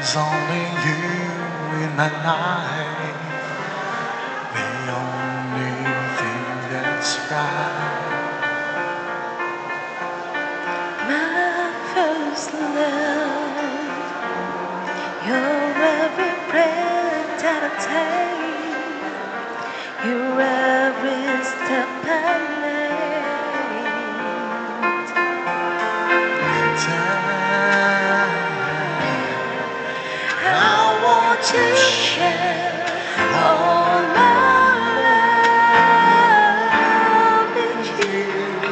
There's only you in my life, the only thing that's right. My first love, you're every breath that I take, you're every step I make. I want to share all my love with you.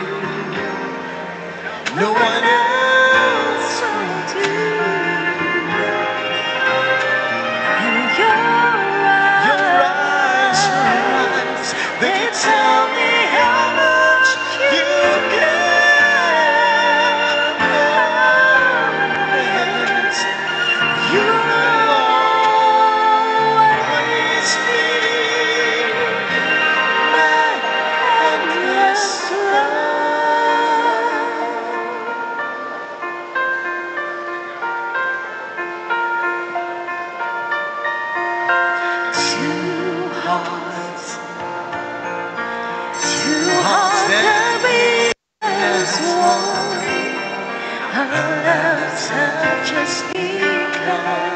no one else will do. And your eyes, they tell me how much you care. You will always be my endless love. Two hearts that beat as one. Our loves have just begun.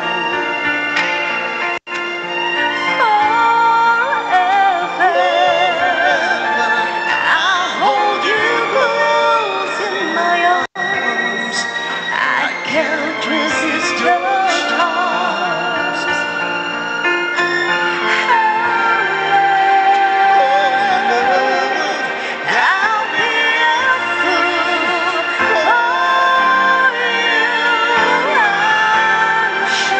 Forever, I'll hold you close in my arms. I can't resist your charms. I'll be a fool for you. I'm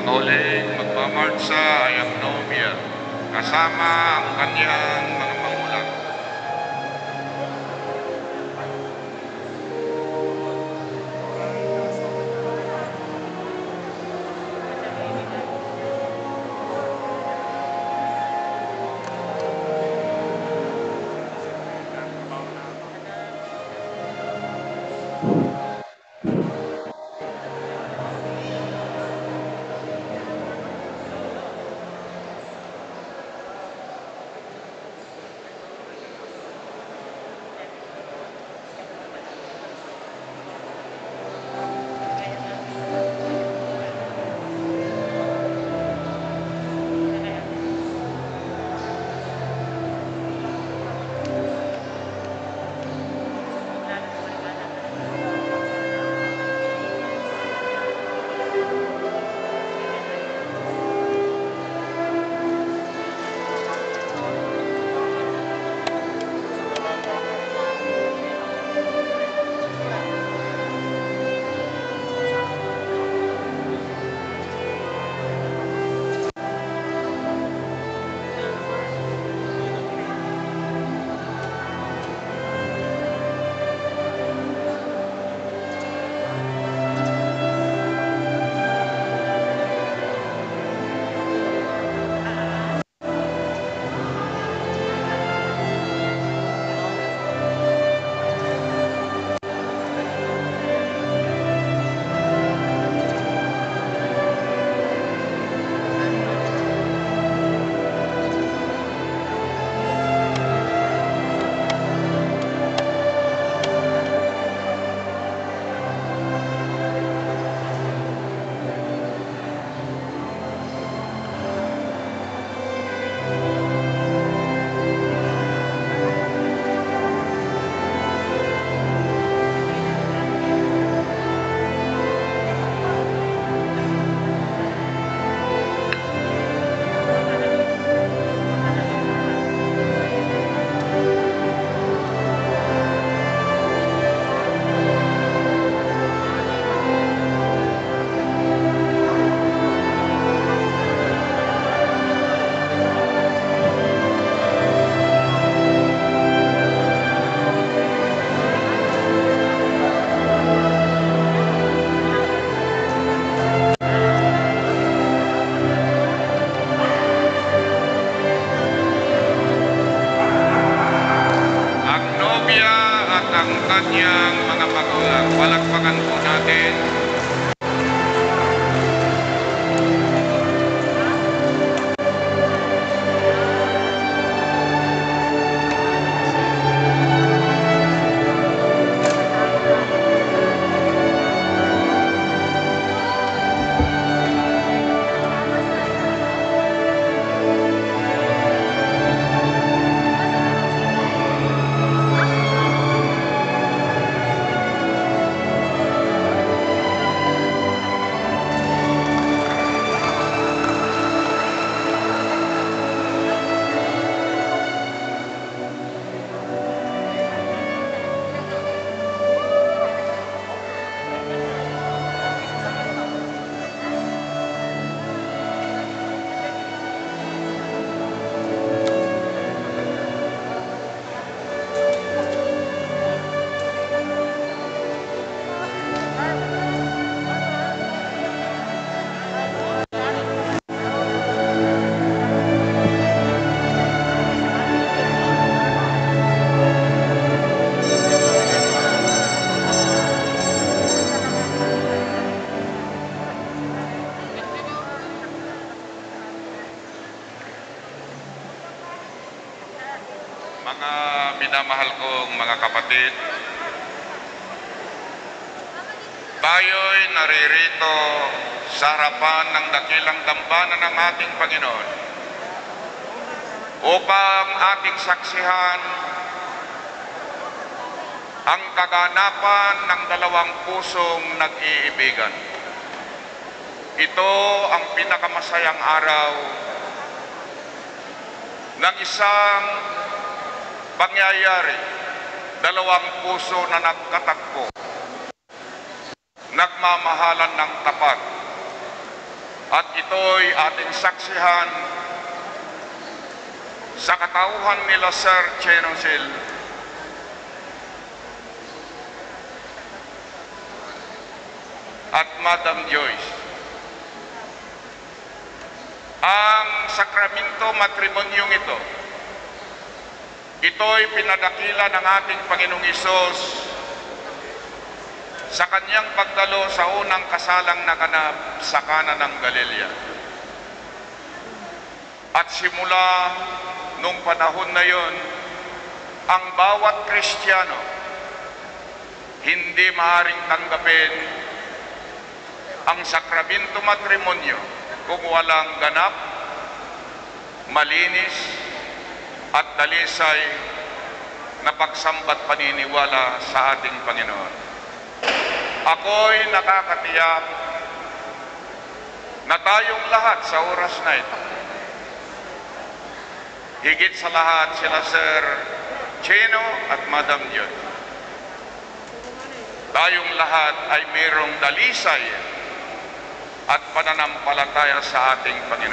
huling magmamarcha ay ang nobya, kasama ang kanyang mga magulang. Ang kanyang mga magulang. Palakpakan po natin. Mga minamahal kong mga kapatid, tayo'y naririto sa harapan ng dakilang dambana ng ating Panginoon upang ating saksihan ang kaganapan ng dalawang pusong nag-iibigan. Ito ang pinakamasayang araw ng isang pangyayari, dalawang puso na nagkatagpo, nagmamahalan ng tapat, At ito'y ating saksihan sa katauhan nila Sir Cheno at Madam Joyce. Ang sakramento matrimonyong ito'y pinadakila ng ating Panginoong Hesus sa kanyang pagdalo sa unang kasalang naganap sa Kana ng Galilea. At simula nung panahon na yon, ang bawat Kristiyano hindi maaaring tanggapin ang sakramento matrimonyo kung walang ganap, malinis, at dalisay na pagsambat paniniwala sa ating Panginoon. Ako'y nakakatiyak na tayong lahat sa oras na ito, higit sa lahat sila Sir Cheno at Madam Joyce, tayong lahat ay mayroong dalisay at pananampalataya sa ating Panginoon.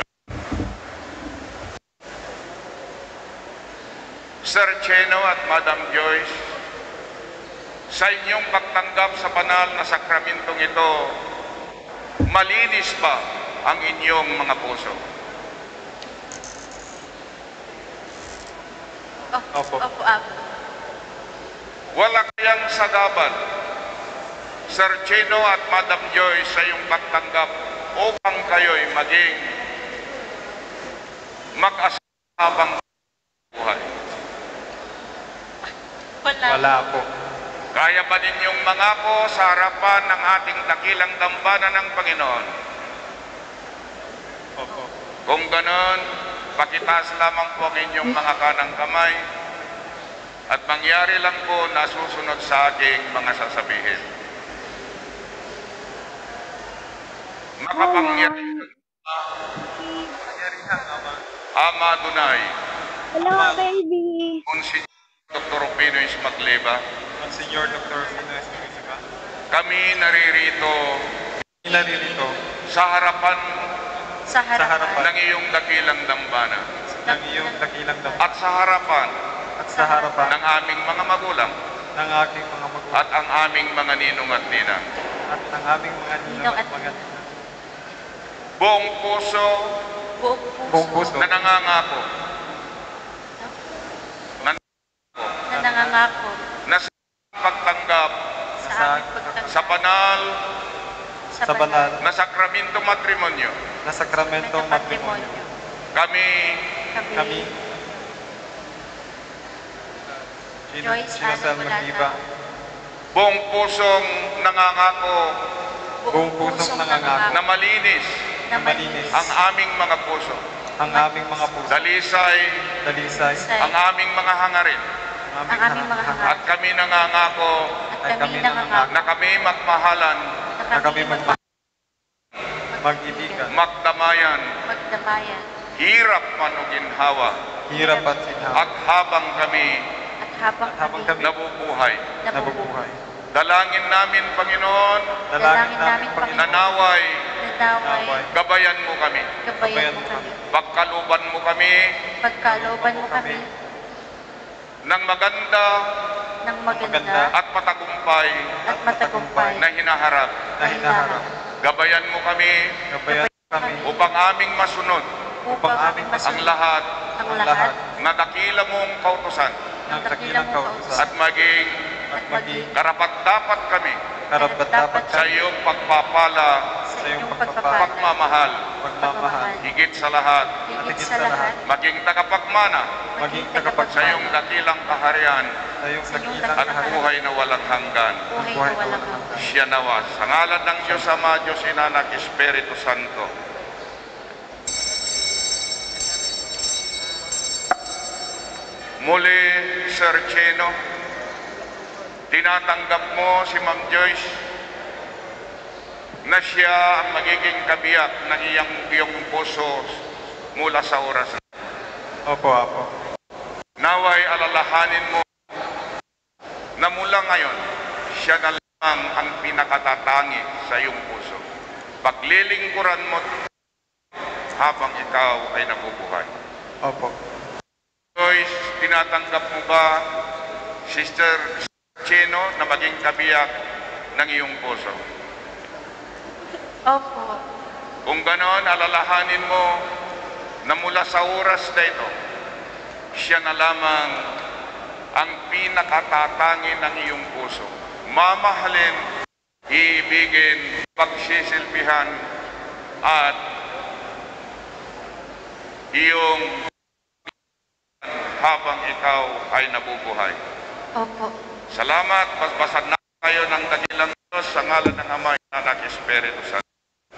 Sir Cheno at Madam Joyce, sa inyong pagtanggap sa banal na sakramentong ito, malinis ba ang inyong mga puso? Opo. Wala kayang sagabal, Sir Cheno at Madam Joyce, sa iyong pagtanggap upang kayo'y maging mag-asawa habang buhay? Wala po. Kaya ba ninyong mangako sa harapan ng ating dakilang dambana ng Panginoon? Opo. Kung ganon, pakitaas lamang po ang inyong mga kanang kamay at mangyari lang po na susunod sa aking mga sasabihin. Makapangyarihan Ama Dunay, Hello, baby. Msgr Dr. Pinoy's Magliba, Msgr Dr. Pinoy's Magliba, kami naririto sa harapan ng iyong dakilang dambana ng iyong dakilang dambana at sa harapan ng aming mga magulang aking mga magulang at ang aming mga ninong at ninang. at ng aming mga ninong at mga Buong puso na nangangako na sa pagtanggap sa banal na sakramento matrimonyo, kami Joyce Chinasel Magliba, buong pusong nangangako na malinis ang aming mga puso, dalisay ang aming mga hangarin, at kami nangangako na kami magmahalan, mag-ibigan, magdamayan, hirap man o ginhawa, at habang kami nabubuhay. Dalangin namin, Panginoon, na naway gabayan mo kami, pagkaluban mo kami ng maganda at matagumpay na hinaharap. Gabayan mo kami upang aming masunod ang lahat na dakila mong kautusan at maging karapat-dapat kami sa iyong pagpapala, pagmamahal, higit sa lahat, maging tagapagmana sa iyong dakilang kaharian at buhay na walang hanggan. Siya nawa, sa ngalan ng Diyos Ama, Diyos Ina, Anak, Espiritu Santo. Muli, Sir Cheno, tinatanggap mo si Ma'am Joyce na siya ang magiging kabiyak ng iyong puso mula sa oras na. Opo. Naway alalahanin mo na mula ngayon, siya na lang ang pinakatatangi sa iyong puso. Paglilingkuran mo habang ikaw ay nabubuhay. Opo. Joyce, tinatanggap mo ba, Sister Chino, na maging kabiyak ng iyong puso? Opo. Kung ganon, alalahanin mo na mula sa oras na ito, siya na lamang ang pinakatatangin ng iyong puso. Mamahalin, iibigin, pagsisilbihan, at iyong habang ikaw ay nabubuhay. Opo. Salamat, basbasan na kayo ng dakilang Diyos sa ngalan ng Ama, Anak, Espiritu Santo.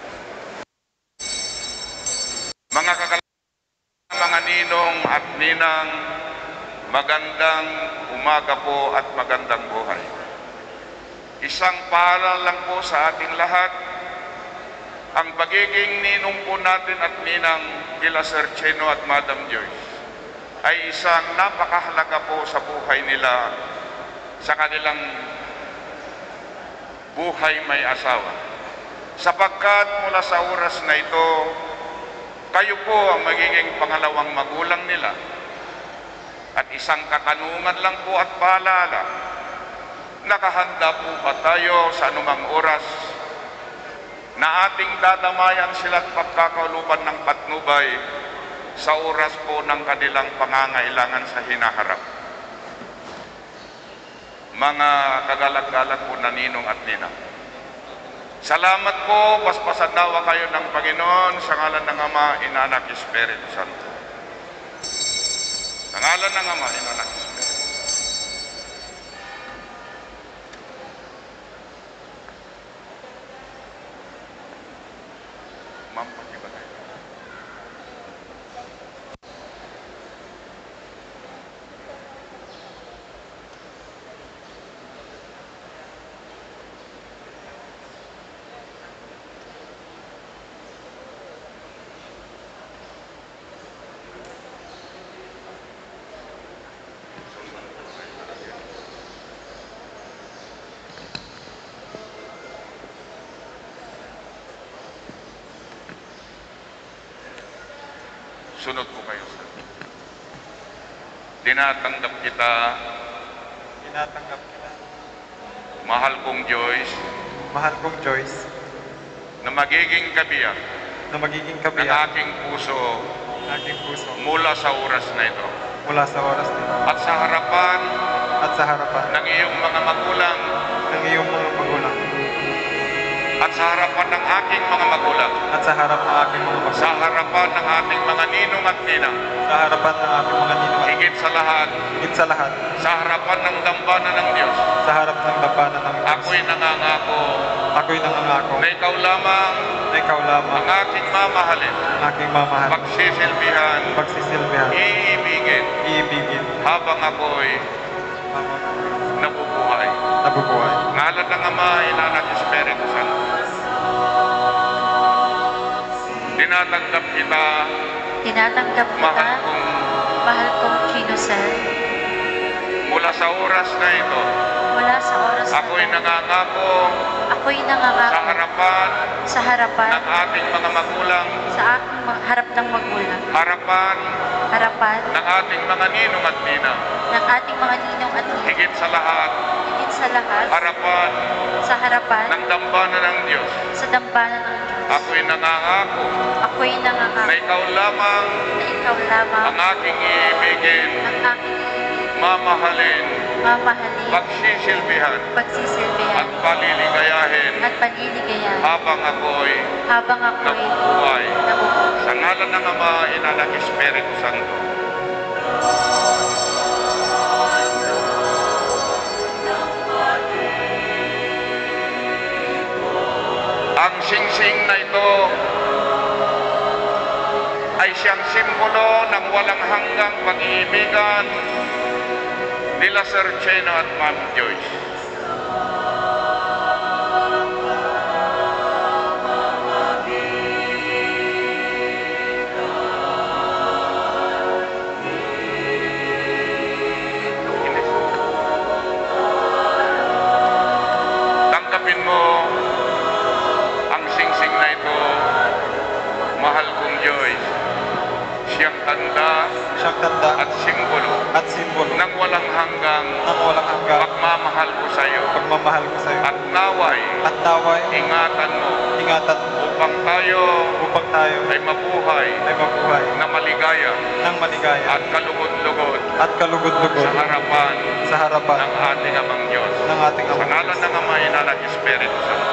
Mga mga ninong at ninang, magandang umaga po at magandang buhay. Isang paalala lang po sa ating lahat, ang pagiging ninong po natin at ninang kila Sir Chino at Madam Joyce ay isang napakahalaga po sa buhay nila, sa kanilang buhay may asawa. Sapagkat mula sa oras na ito, kayo po ang magiging pangalawang magulang nila. At isang katanungan lang po at paalala, nakahanda po ba tayo sa anumang oras na ating dadamayan sila at pagkakaluban ng patnubay sa oras po ng kanilang pangangailangan sa hinaharap? Mga kagalag-galag po na ninong at ninang, salamat po, basbasan nawa kayo ng Panginoon sa ngalan ng Ama, Anak, Espiritu Santo. Sa ngalan ng Ama, Anak, Espiritu. Ma'am, pag-iba tayo. Sunod po kayo, sir. Tinatanggap kita, Tinatanggap kita, mahal kong Joyce, mahal kong Joyce, na magiging kabiyak na magiging ng kabiyak aking puso ng aking puso mula sa oras na ito. mula sa oras nito At sa harapan at sa harapan ng iyong mga magulang, ng iyong mga magulang at sa harapan ng aking mga magulang, at sa harap ng aking mga sa magulang, harapan ng ating mga ninong at ninang, sa harapan ng aking mga ninong, higit sa lahat, higit sa lahat, sa harapan ng dambana ng Diyos, sa harap ng labanan ng Diyos, ako'y nangangako ako'y nangangako na ikaw lamang na ikaw lamang ang aking mamahalin, ang aking mamahal, pagsisilbihan, pagsisilbihan, iibigin, iibigin, habang ako'y habang nabubuhay. nabubuhay. Ngalan ng Ama, Anak, Espiritu Santo. Tinatanggap kita, Tinatanggap mahal kita, kong, mahal kong Chino, sir. mula sa oras na ito, Mula sa oras na ako'y ito, nangangako ako'y sa nangangako harapan sa harapan ng ating mga magulang, sa aking harap ng magulang, harapan harapan ng ating mga ninong at ninang, ng ating mga ninong at ninang, higit sa lahat, higit sa lahat, harapan sa harapan ng dambana ng Diyos, sa dambana ng Diyos. ako'y nangangako Ako'y na nangangako ikaw lamang na ikaw lamang ang aking iibigin, ang aking mamahalin, mamahalin, pagsisilbihan, pagsisilbihan, at paliligayahin at panliligayahin habang ako'y habang ako'y nabubuhay. nabubuhay. Sa ngalan ng Ama, Anak, Espiritu Santo. Ang singsing na ito ay siyang simbolo ng walang hanggang pag-iibigan nila Sir Chino at Ma'am Joyce. Tanggapin mo ang singsing na ito, mahal kong Joyce, siyang tanda at simbolo at simbolo ng walang hanggang ng walang hanggan pagmamahal ko sa iyo. pagmamahal ko sa iyo. At naway, At naway, ingatan mo ingatan mo upang tayo upang tayo ay mabuhay ay mabuhay na maligaya ng maligaya at kalugod-lugod at kalugod-lugod sa harapan sa harapan ng ating Amang Diyos. ng ating Sa Amang ngalan ng Ama, Ina, at Espiritu Santo.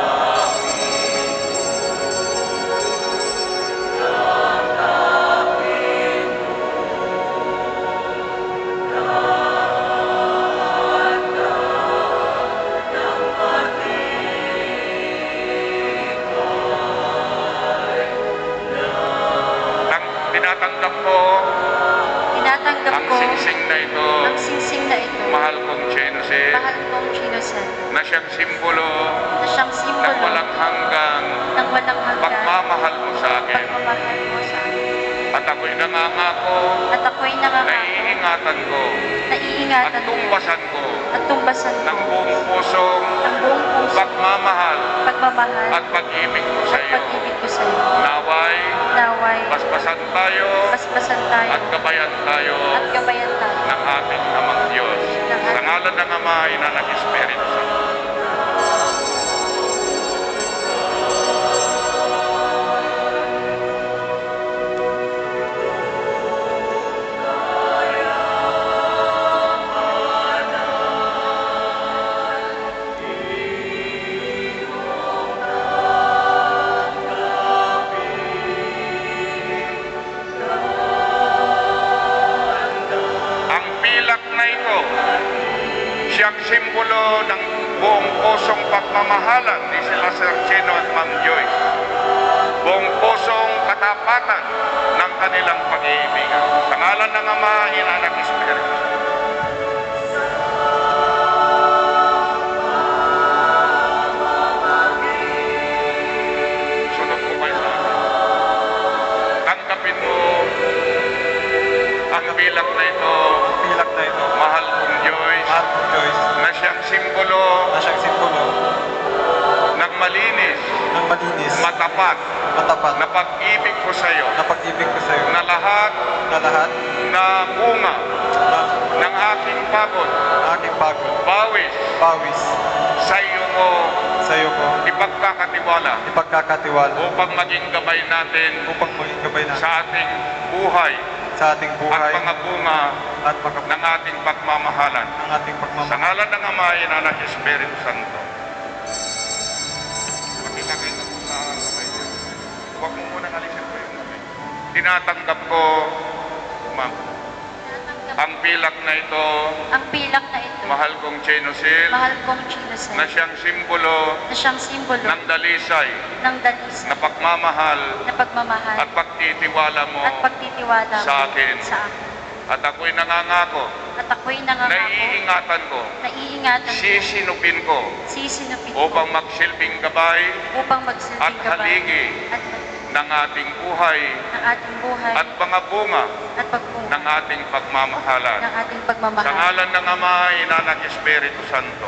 Tinatanggap ko ang singsing na ito, ang singsing na ito, mahal kong Chinose, mahal kong Chinosan, na siyang simbolo na siyang ng simbolo walang hanggang ng walang hanggan, pagmamahal mo sa akin. pagmamahal mo sa akin. At ako'y nangangako At ako'y na nangangako, iingatan ko na at iingatan ko tumbasan ko at tumbasan ng ko buong pusong ng buong puso, pagmamahal pagmamahal at pag-ibig ko sa at iyo. pag-ibig ko sa iyo. Naway, Naway, basbasan tayo basbasan tayo at gabayan tayo at gabayan tayo ng ating Amang Diyos. Sa ngalan ng Ama, Ina, at Espiritu Santo. Ang pilak na ito, siyang simbolo ng buong pusong pagmamahalan ni sila Sir Chino at Ma'am Joyce. Buong pusong katapatan ng kanilang pag-iibigan. Sa ngalan ng Ama, Ina, at Espiritu. Sunod ko kayo sa akin. Tanggapin mo ang bilang na ito, pilak na ito, mahal kong Joyce, mahal kong Joyce, na siyang simbolo na siyang simbolo ng malinis, ng malinis, matapat, matapat, na pag-ibig ko sa iyo, na pag-ibig ko sa iyo, na lahat na lahat na bunga ng ng aking pagod, aking pagod, bawis, pawis, sa iyo ko sa iyo ko ipagkakatiwala ipagkakatiwala upang maging gabay natin upang maging gabay natin sa ating buhay sa ating at buhay mga bunga at mga ng ating pagmamahalan. ng ating Sa pagmamahal. ngalan ng Ama, Ina, at Espiritu Santo. Pakilagay na po sa kamay niyo. Huwag mo munang alisin po yung kamay. Tinatanggap ko, ma'am, ang pilak na ito, ang pilak na ito, mahal kong Chinosil, mahal kong Chinosan, na siyang simbolo na siyang simbolo ng dalisay, ng dalis na pagmamahal na pagmamahal at pagtitiwala mo at pagtitiwala mo sa akin. sa akin. At ako'y nangangako At ako'y na nangangako iingatan ko, na iingatan ko, sisinupin ko sisinupin ko upang magsilbing gabay upang magsilbing at gabay haligi at ng ating buhay ng ating buhay at mga bunga at pagbunga ng ating pagmamahalan. ng ating Sa pagmamahal. ngalan ng Ama, Ina, at Espiritu Santo.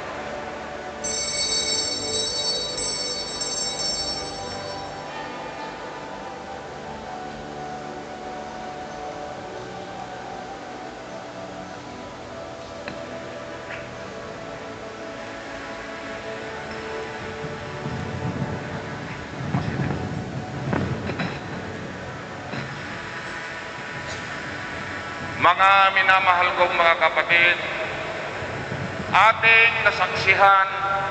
Mga minamahal kong mga kapatid, ating nasaksihan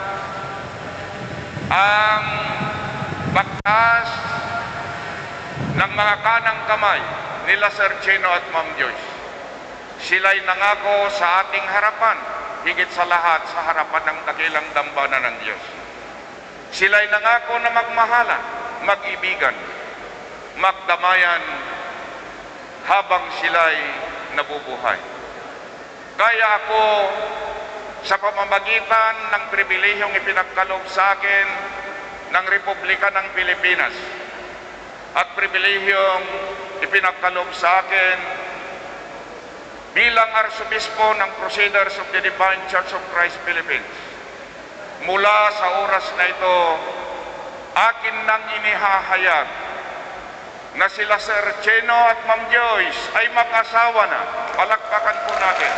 ang baktas ng mga kanang kamay nila Sir Chino at Ma'am Joyce. Sila'y nangako sa ating harapan, higit sa lahat sa harapan ng dakilang dambana ng Diyos. Sila'y nangako na magmahalan, mag-ibigan, magdamayan habang sila'y nabubuhay. Kaya ako, sa pamamagitan ng pribilehiyong ipinagkaloob sa akin ng Republika ng Pilipinas at pribilehiyong ipinagkaloob sa akin bilang Archbishop ng Crusaders of the Divine Church of Christ Philippines, mula sa oras na ito, akin nang inihahayag na sila Sir Cheno at Ma'am Joyce ay mag-asawa na. Palakpakan po natin.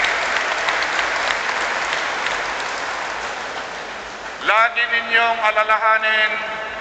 Lagi ninyong alalahanin,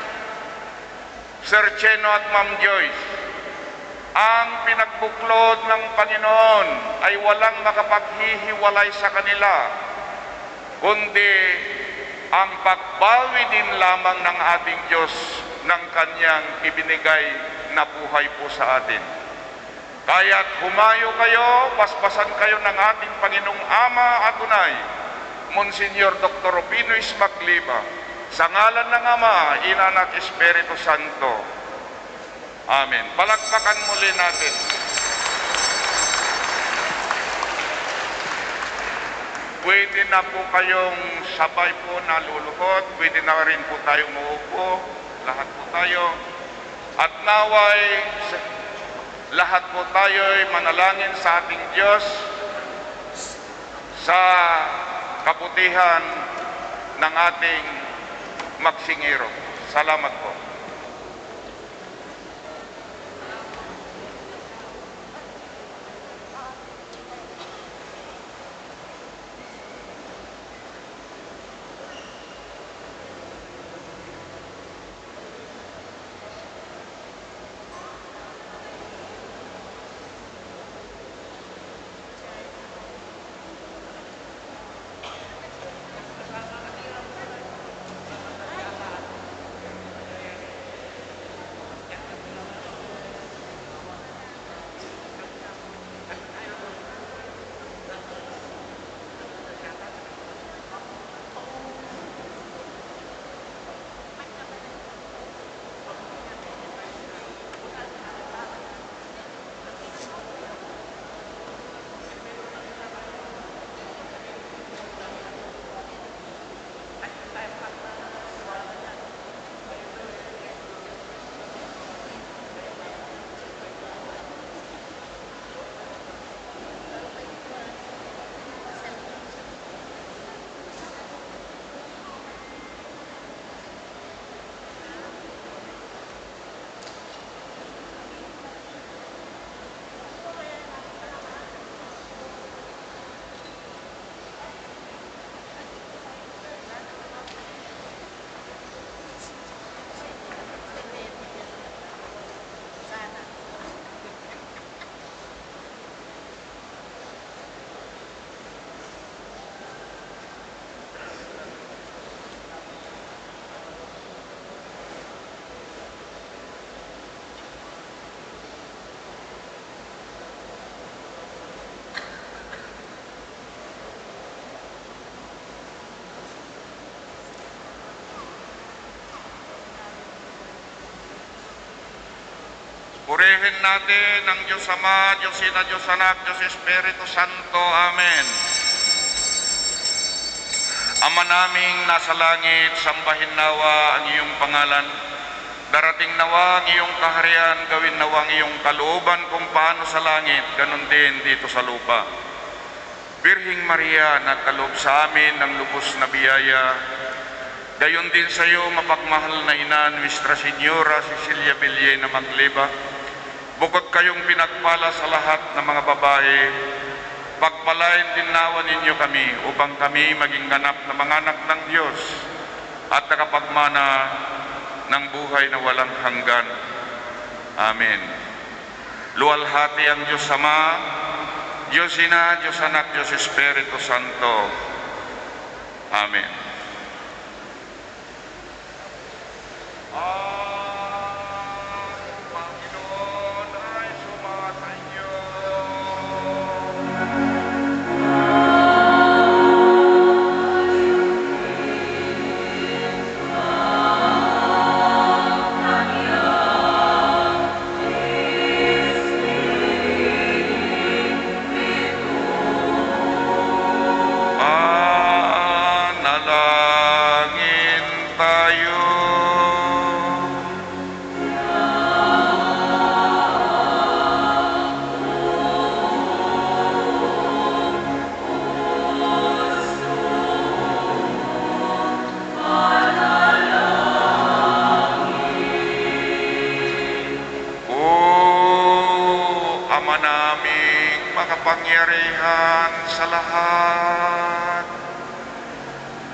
Sir Cheno at Ma'am Joyce, ang pinagbuklod ng Panginoon ay walang makapaghihiwalay sa kanila, kundi ang pagbawi din lamang ng ating Diyos ng Kanyang ibinigay na buhay po sa atin. Kaya't humayo kayo, paspasan kayo ng ating Panginoong Ama at Tunay, Msgr. Dr. Opinois Magliba, sa ngalan ng Ama, Ina at Espiritu Santo. Amen. Palakpakan muli natin. Pwede na po kayong sabay po naluluhod, pwede na rin po tayong muupo, lahat po tayo. At naway, lahat po tayo ay manalangin sa ating Diyos sa kabutihan ng ating Magsingiro. Salamat po. Purihin natin ang Diyos Ama, Diyos Ina, Diyos Anak, Diyos Espiritu Santo. Amen. Ama naming nasa langit, sambahin nawa ang iyong pangalan. Darating nawa ang iyong kaharian, gawin nawa ang iyong kalooban kung paano sa langit, ganun din dito sa lupa. Birhing Maria, nagkaloob sa amin ng lubos na biyaya. Gayon din sa iyo, mapagmahal na ina, Nuestra Señora Cecilia Villena Magliba. Bukod kayong pinagpala sa lahat ng mga babae, pagpalain din nawa ninyo kami upang kami maging ganap na mga anak ng Diyos at nakapagmana ng buhay na walang hanggan. Amen. Luwalhati ang Diyos Ama, Diyos Ina, Diyos Anak, Diyos Espiritu Santo. Amen. Nalangin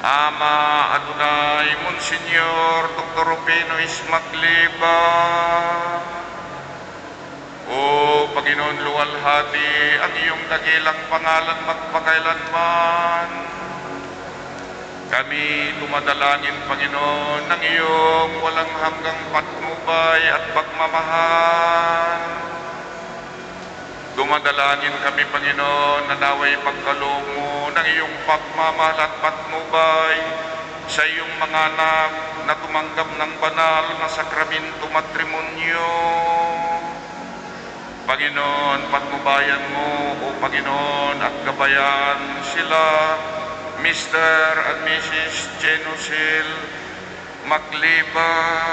Ama Adonai Msgr Dr. Magliba. O Panginoon, luwalhati ang iyong dakilang pangalan magpakailanman. Kami tumadalangin, Panginoon, ng iyong walang hanggang patnubay at pagmamahal. Dumadalangin kami, Panginoon, na naway pagkaloob mo ng iyong pagmamahal at patnubay sa iyong mga anak na tumanggap ng banal na sakramento matrimonyo. Panginoon, patnubayan mo, O Panginoon, at gabayan sila, Mr. and Mrs. Genusil Magliba,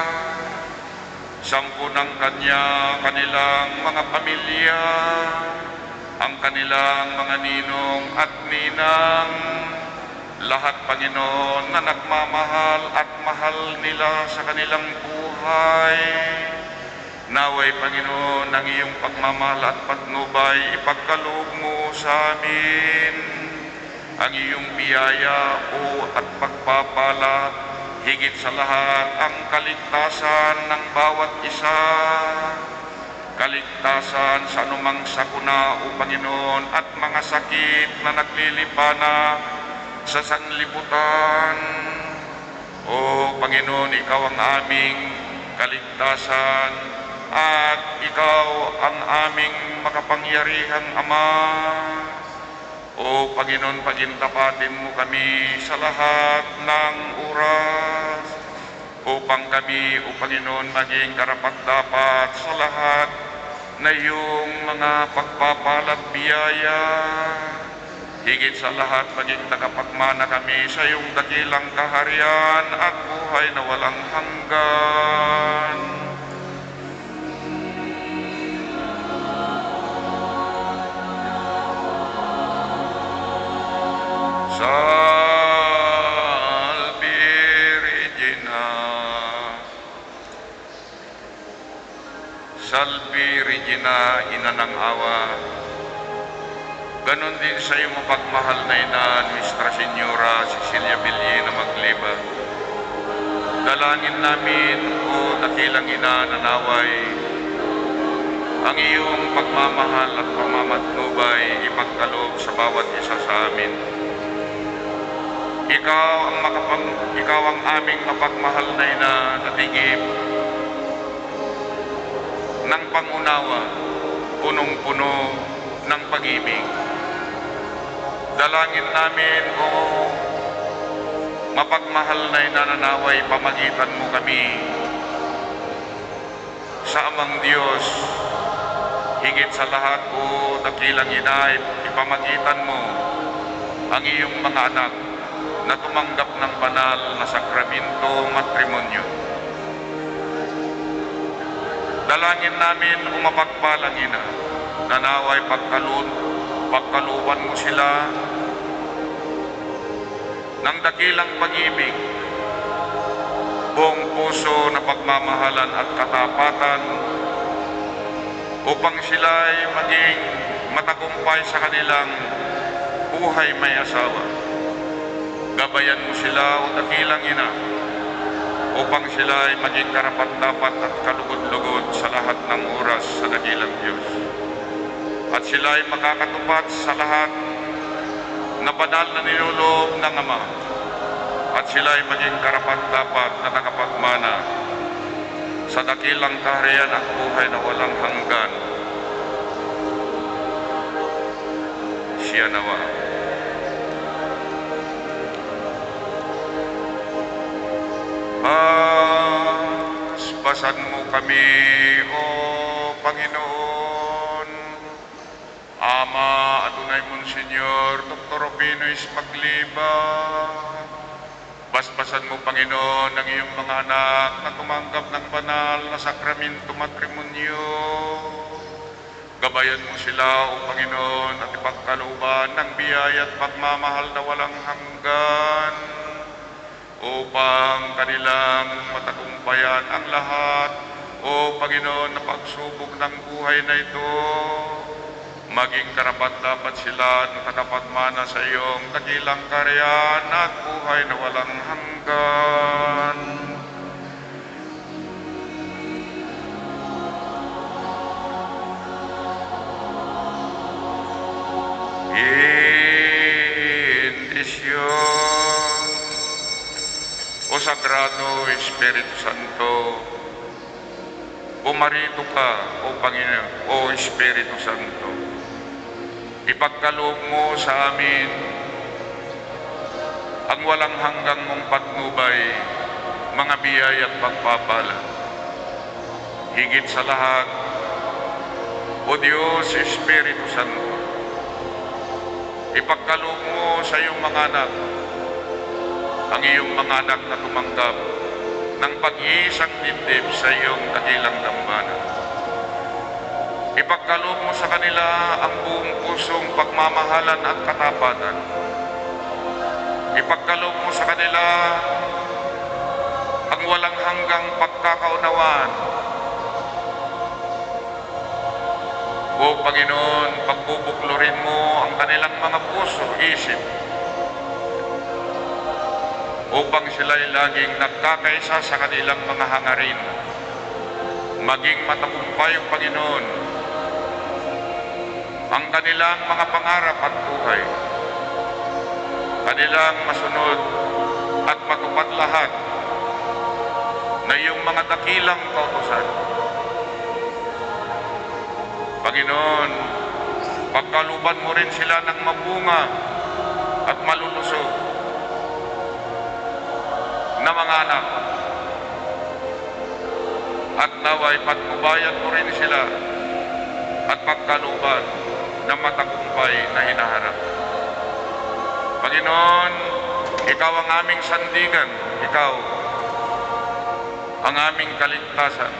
10 ng kanilang mga pamilya, ang kanilang mga ninong at ninang, lahat, Panginoon, na nagmamahal at mahal nila sa kanilang buhay. Naway, Panginoon, ang iyong pagmamahal at patnubay, ipagkaloob mo sa amin ang iyong biyaya o at pagpapala, higit sa lahat ang kaligtasan ng bawat isa, kaligtasan sa anumang sakuna, O Panginoon, at mga sakit na naglilipana sa sanlibutan. O Panginoon, ikaw ang aming kaligtasan at ikaw ang aming makapangyarihang Ama. O Panginoon, pagintapatin mo kami sa lahat ng oras upang kami, O Panginoon, maging karapat-dapat sa lahat na iyong mga pagpapalat biyaya. Higit sa lahat, maging tagapagmana kami sa iyong dakilang kaharian at buhay na walang hanggan. Salve Regina, Salve Regina, Ina ng Awa. Ganon din sa iyong mapagmahal na ina, Nuestra Señora Cecilia Villena Magliba. Dalangin namin, O dakilang ina, na naway ang iyong pagmamahal at pamamatnubay ipagkaloob sa bawat isa sa amin. Ikaw ang aming mapagmahal na ina, na tigip ng pangunawa, punong-puno ng pag-ibig. Dalangin namin, O mapagmahal na ina, na naway pamagitan mo kami sa Amang Diyos. Higit sa lahat, O dakilang ina, ipamagitan mo ang iyong mga anak na tumanggap ng banal na sakramento matrimonyo. Dalangin namin, O mapagpalang ina, na naway pagkaluban mo sila ng dakilang pag-ibig, buong puso na pagmamahalan at katapatan, upang sila ay maging matagumpay sa kanilang buhay may asawa. Gabayan mo sila, O dakilang ina, upang sila ay maging karapat-dapat at kalugod-lugod sa lahat ng oras sa dakilang Diyos. At sila ay makakatupad sa lahat na banal na niloloob ng Ama. At sila ay maging karapat-dapat na nakapagmana sa dakilang kaharian at buhay na walang hanggan. Siya nawa. Basbasan mo kami, O Panginoon, Ama Adonai Msgr Dr. Magliba. Basbasan mo, Panginoon, ang iyong mga anak na tumanggap ng banal na sakramento matrimonyo. Gabayan mo sila, O Panginoon, at ipagkalooban ng biyaya at pagmamahal na walang hanggan, upang kanilang matagumpayan ang lahat, O Panginoon, na pagsubok ng buhay na ito, maging karapat-dapat sila ng katapatmana sa iyong dakilang karyan at buhay na walang hanggan. Indisyon. O Sagrado Espiritu Santo, pumarito ka, O Panginoon, O Espiritu Santo. Ipagkaloob mo sa amin ang walang hanggang mong patnubay, mga biyaya at pagpapala. Higit sa lahat, O Diyos Espiritu Santo, ipagkaloob mo sa iyong mga anak, ang iyong mga anak na tumanggap ng pag-iisang dibdib sa iyong dakilang dambana. Ipagkaloob mo sa kanila ang buong pusong pagmamahalan at katapatan. Ipagkaloob mo sa kanila ang walang hanggang pagkakaunawaan. O Panginoon, pagbubuklurin mo ang kanilang mga puso, isip, upang sila'y laging nagkakaisa sa kanilang mga hangarin. Maging matagumpay, O Panginoon, ang kanilang mga pangarap at buhay. Kanilang masunod at matupad lahat na iyong mga dakilang kautusan. Panginoon, pagkaluban mo rin sila ng mabunga at malulusog na mga anak, at naway patnubayan mo rin sila at pagkaluban na matagumpay na hinaharap. Panginoon, Ikaw ang aming sandigan, Ikaw ang aming kaligtasan.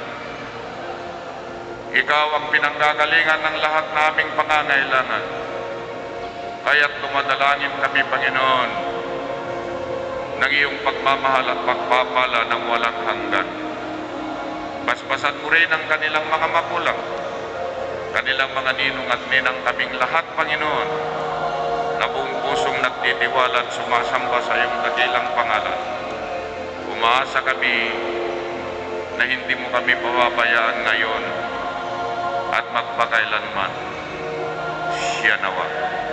Ikaw ang pinanggagalingan ng lahat naming pangangailangan. Kaya't dumadalangin kami, Panginoon, ng iyong pagmamahal at pagpapala ng walang hanggan. Basbasan mo rin ang kanilang mga magulang, kanilang mga ninong at ninang, kaming lahat, Panginoon, na buong pusong nagtitiwala at sumasamba sa iyong dakilang pangalan. Umaasa kami na hindi mo kami pababayaan ngayon at magpakailanman. Siya nawa.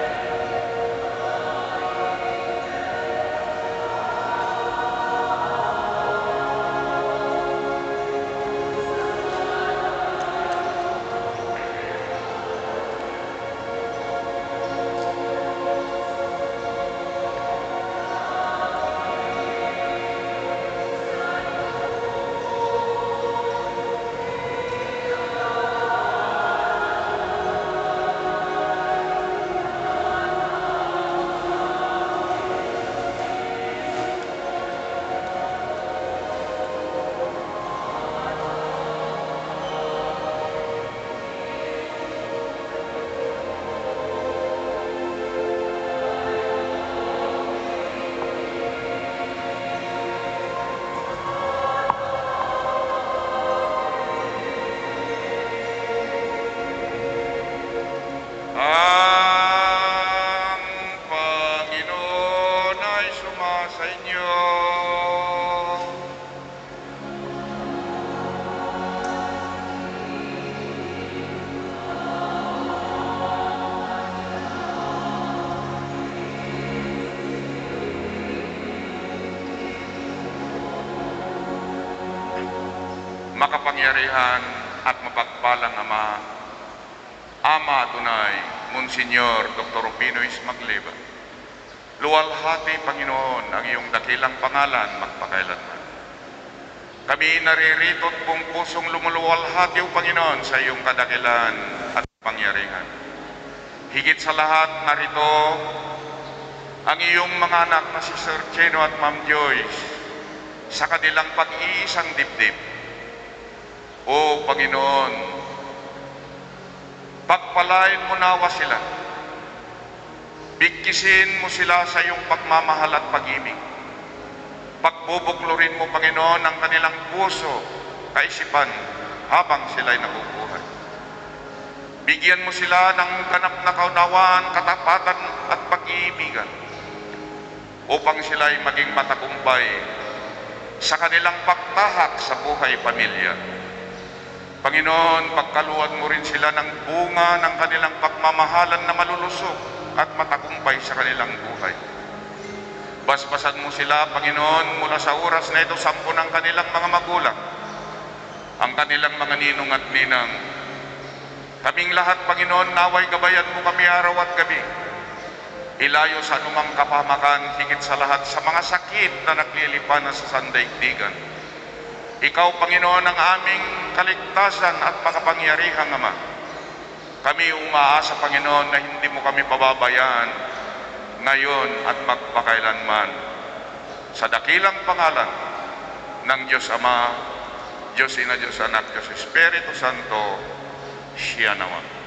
Makapangyarihan at mapagpalang Ama, Ama tunay, Msgr Dr. Pinoy's Magliba, luwalhati, Panginoon, ang iyong dakilang pangalan magpakailanman. Kami naririto't buong pusong lumuluwalhati, O Panginoon, sa iyong kadakilan at pangyarihan. Higit sa lahat, narito ang iyong mga anak na si Sir Cheno at Ma'am Joyce sa kanilang pag-iisang dibdib. O Panginoon, pagpalain mo nawa sila. Bigkisin mo sila sa iyong pagmamahal at pag-ibig. Pagbubuklurin mo, Panginoon, ang kanilang puso, kaisipan, habang sila'y nabubuhay. Bigyan mo sila ng ganap na kaunawaan, katapatan at pag-iibigan upang sila ay maging matagumpay sa kanilang pagtahak sa buhay pamilya. Panginoon, pagkaluan mo rin sila ng bunga ng kanilang pagmamahalan na malulusog at matagumpay sa kanilang buhay. Basbasan mo sila, Panginoon, mula sa oras na ito, 10 ng kanilang mga magulang, ang kanilang mga ninong at ninang. Kaming lahat, Panginoon, naway gabayan mo kami araw at gabi. Ilayo sa anumang kapahamakan, higit sa lahat sa mga sakit na naglilipanan sa sandaigdigan. Ikaw, Panginoon, ang aming kaligtasan at makapangyarihang Ama. Kami umaasa, Panginoon, na hindi mo kami pababayaan ngayon at magpakailanman. Sa dakilang pangalan ng Diyos Ama, Diyos Ina, Diyos Anak, Diyos Espiritu Santo, siya nawa.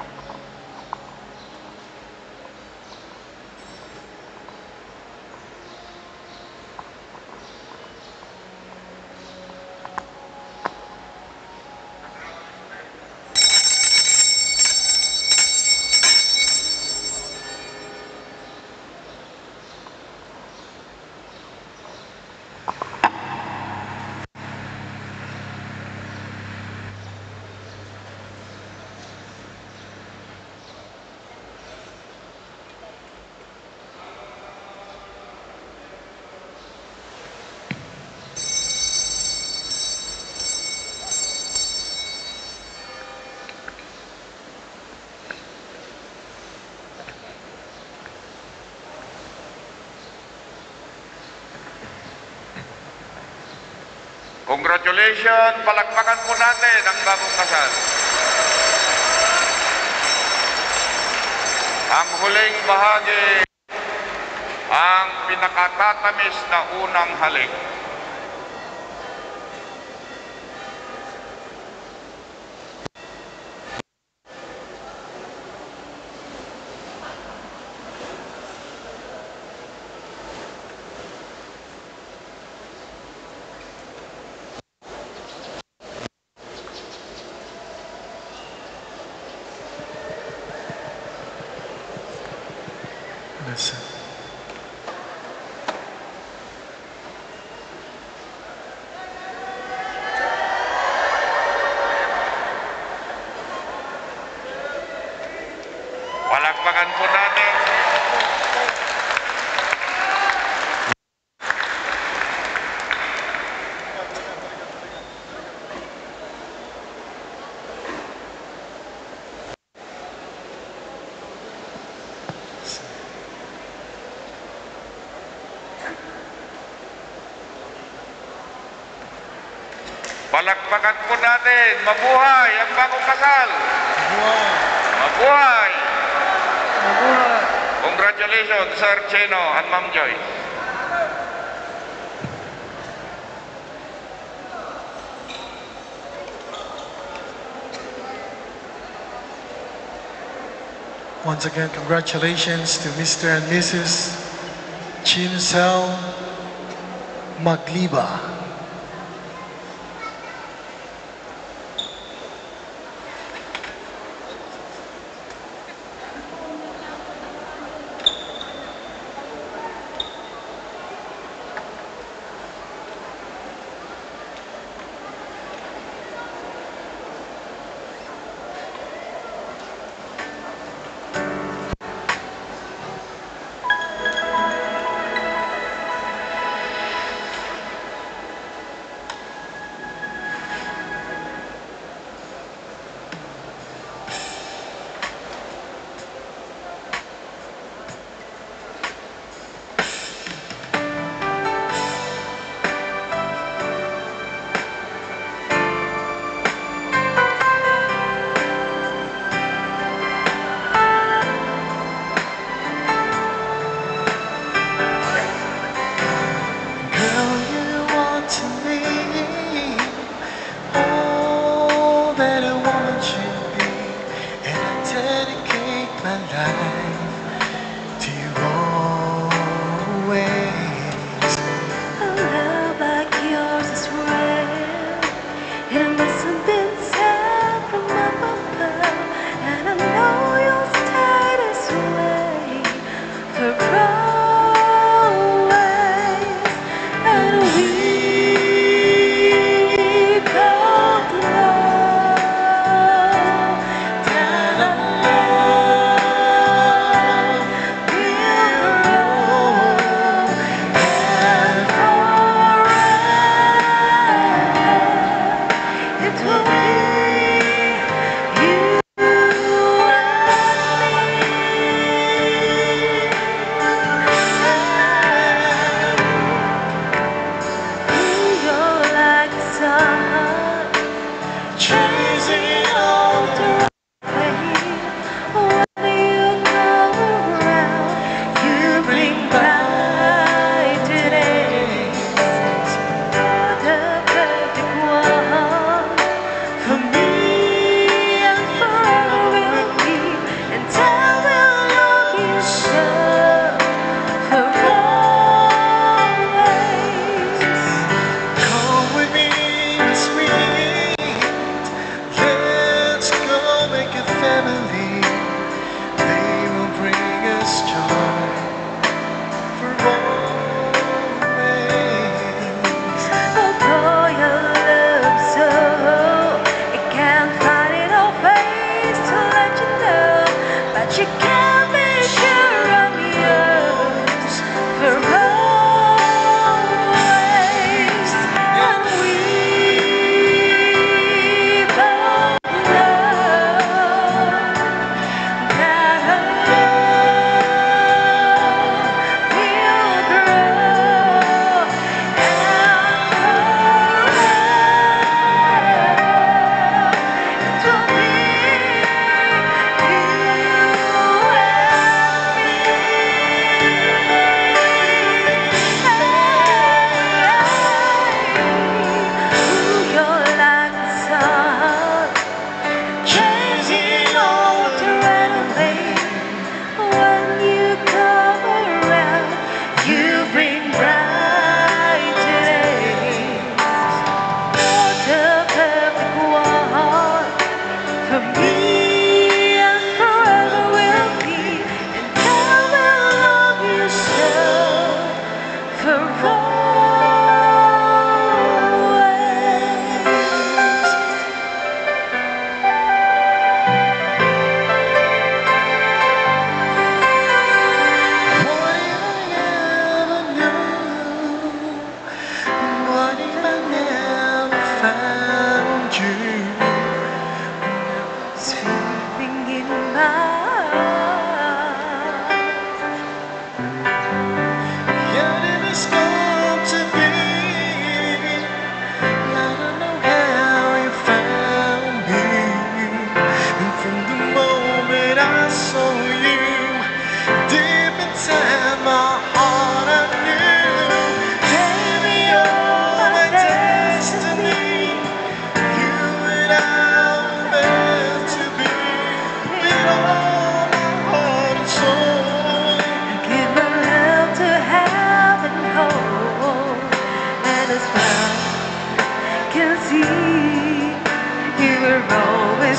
Congratulations! Palakpakan po natin ang bagong kasal. Ang huling bahagi, ang pinakatatamis na unang halik. Listen. Palakpakan po natin. Palakpakan po natin. Mabuhay ang bagong kasal. Mabuhay. Congratulations, Sir Cheno and Ma'am Joy. Once again, congratulations to Mr. and Mrs. Chinsel Magliba.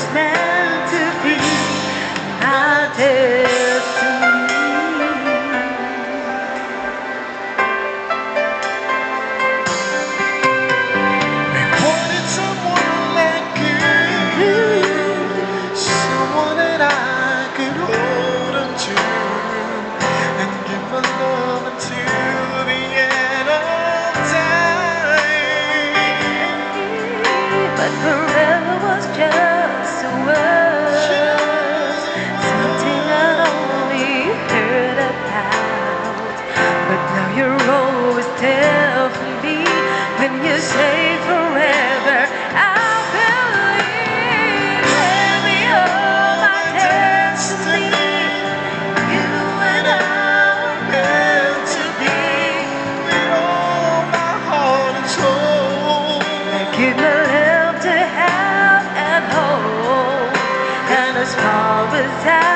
was meant to be my destiny. We wanted someone like you, someone that I could hold on to and give my love until the end of time. But forever was just a word, something I only heard about. But now you're always there for me. When you say forever, I believe. Let me hold my destiny. You and I were meant to be. With all my heart and soul, Give me love to have and hold, and as far as I